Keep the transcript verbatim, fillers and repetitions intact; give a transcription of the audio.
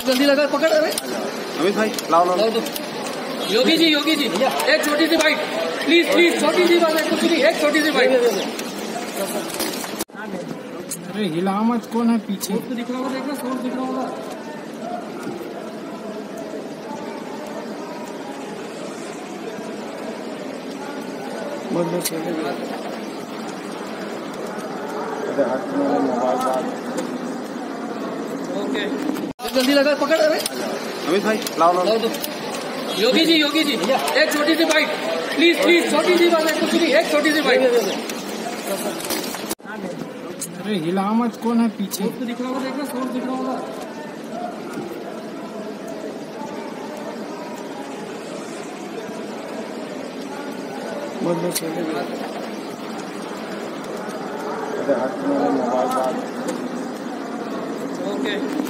जल्दी लगा, पकड़। अरे अमित भाई लाओ लाओ। योगी जी, योगी जी, एक छोटी सी बाइट प्लीज, प्लीज, छोटी सी बात है, कुछ नहीं, एक छोटी सी बाइट। अरे हिला मत, कौन है पीछे? दिख रहा होगा, देखना सोर्स दिख रहा होगा। ओके, जल्दी लगा, पकड़। अरे अमित भाई लाओ लाओ। योगी जी, योगी जी, एक छोटी सी बाइट प्लीज, प्लीज, छोटी सी बात है, कुछ नहीं, एक छोटी सी बाइट। अरे हिला मत, कौन है पीछे? दिख रहा होगा, देखना सोर्स दिख रहा होगा। ओके।